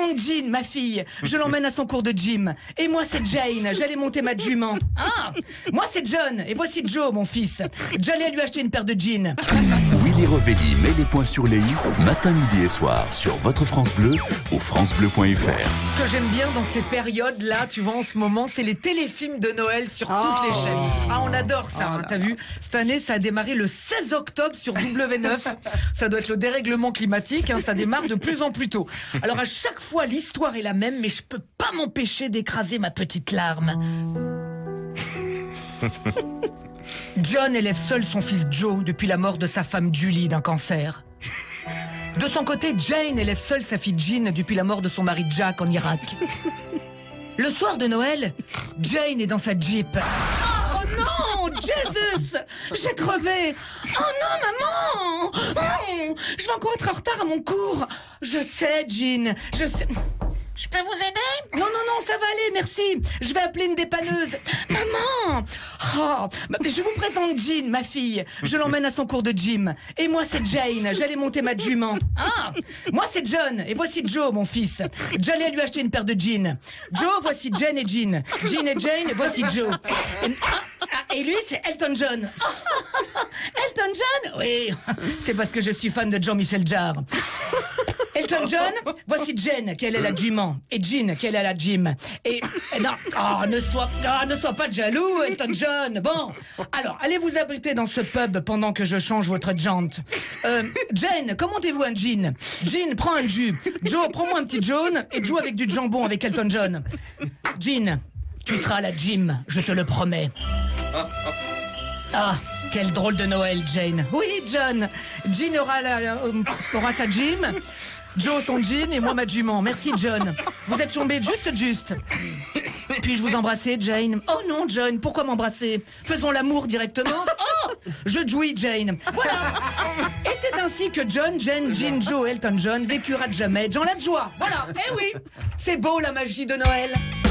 présente Jean, ma fille. Je l'emmène à son cours de gym. Et moi, c'est Jane. J'allais monter ma jument. Ah, moi, c'est John. Et voici Joe, mon fils. J'allais lui acheter une paire de jeans. Willy Revelli met les points sur les i, matin, midi et soir, sur votre France Bleu ou francebleu.fr. Ce que j'aime bien dans ces périodes-là, tu vois, en ce moment, c'est les téléfilms de Noël sur toutes les chaînes. Ah, on adore ça, hein, t'as vu? Cette année, ça a démarré le 16 octobre sur W9. Ça doit être le dérèglement climatique, hein, ça démarre de plus en plus tôt. Alors, à chaque fois, l'histoire est la même, mais je peux pas m'empêcher d'écraser ma petite larme. John élève seul son fils Joe depuis la mort de sa femme Julie d'un cancer. De son côté, Jane élève seule sa fille Jean depuis la mort de son mari Jack en Irak. Le soir de Noël, Jane est dans sa Jeep. Oh non, Jesus, j'ai crevé. Oh non, maman. Oh, je vais encore être en retard à mon cours. Je sais, Jean, je sais. Je peux vous aider? Non, ça va aller, merci. Je vais appeler une dépanneuse. Maman! Oh, je vous présente Jean, ma fille. Je l'emmène à son cours de gym. Et moi, c'est Jane. J'allais monter ma jument. Ah! Moi, c'est John. Et voici Joe, mon fils. J'allais lui acheter une paire de jeans. Joe, voici Jane et Jean. Jean et Jane, voici Joe. Et lui, c'est Elton John. Elton John? Oui. C'est parce que je suis fan de Jean-Michel Jarre. Elton John, voici Jen, qu'elle est la jument, et Jean, qu'elle est la gym. Et non, ne sois pas jaloux, Elton John. Bon, alors, allez vous abriter dans ce pub pendant que je change votre jante. Jen, commandez-vous un jean. Jean, prends un jus. Joe, prends-moi un petit jaune et joue avec du jambon avec Elton John. Jean, tu seras à la gym, je te le promets. Ah, quel drôle de Noël, Jane. Oui, John. Jean aura sa gym. Joe son jean et moi ma jument. Merci, John. Vous êtes tombés juste. Puis-je vous embrasser, Jane? Oh non, John, pourquoi m'embrasser? Faisons l'amour directement. Oh, je jouis, Jane. Voilà. Et c'est ainsi que John, Jane, Jean, Joe, Elton John vécurent à jamais dans la joie. Voilà. Eh oui, c'est beau la magie de Noël.